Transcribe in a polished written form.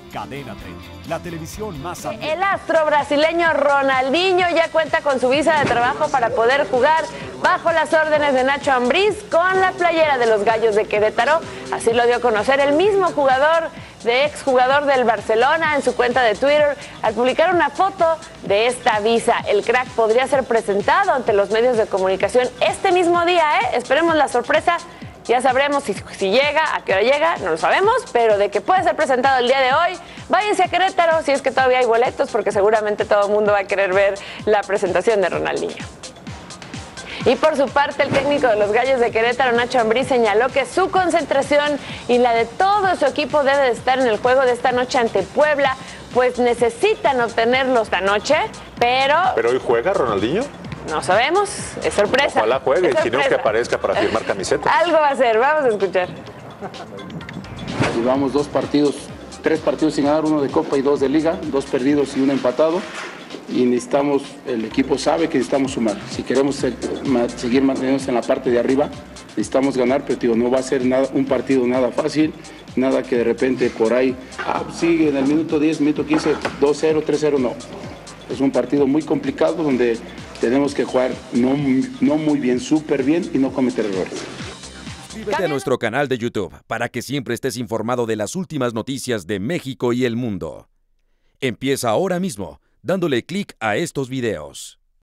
Cadena 30, la televisión más abierta. El astro brasileño Ronaldinho ya cuenta con su visa de trabajo para poder jugar bajo las órdenes de Nacho Ambriz con la playera de los Gallos de Querétaro. Así lo dio a conocer el mismo jugador, exjugador del Barcelona, en su cuenta de Twitter, al publicar una foto de esta visa. El crack podría ser presentado ante los medios de comunicación este mismo día, Esperemos la sorpresa. Ya sabremos si llega, a qué hora llega, no lo sabemos, pero de que puede ser presentado el día de hoy, váyanse a Querétaro si es que todavía hay boletos, porque seguramente todo el mundo va a querer ver la presentación de Ronaldinho. Y por su parte, el técnico de los Gallos de Querétaro, Nacho Ambriz, señaló que su concentración y la de todo su equipo debe de estar en el juego de esta noche ante Puebla, pues necesitan obtenerlo esta noche, pero... ¿Pero hoy juega Ronaldinho? No sabemos, es sorpresa. Ojalá juegue, es si no que aparezca para firmar camiseta. Algo va a ser, vamos a escuchar. Llevamos tres partidos sin ganar, uno de Copa y 2 de Liga, 2 perdidos y 1 empatado. Y necesitamos, el equipo sabe que necesitamos sumar. Si queremos seguir manteniéndonos en la parte de arriba, necesitamos ganar, pero digo, no va a ser un partido nada fácil, nada que de repente por ahí, sigue en el minuto 10, minuto 15, 2-0, 3-0, no. Es un partido muy complicado donde tenemos que jugar no muy bien, súper bien y no cometer errores. Suscríbete a nuestro canal de YouTube para que siempre estés informado de las últimas noticias de México y el mundo. Empieza ahora mismo dándole clic a estos videos.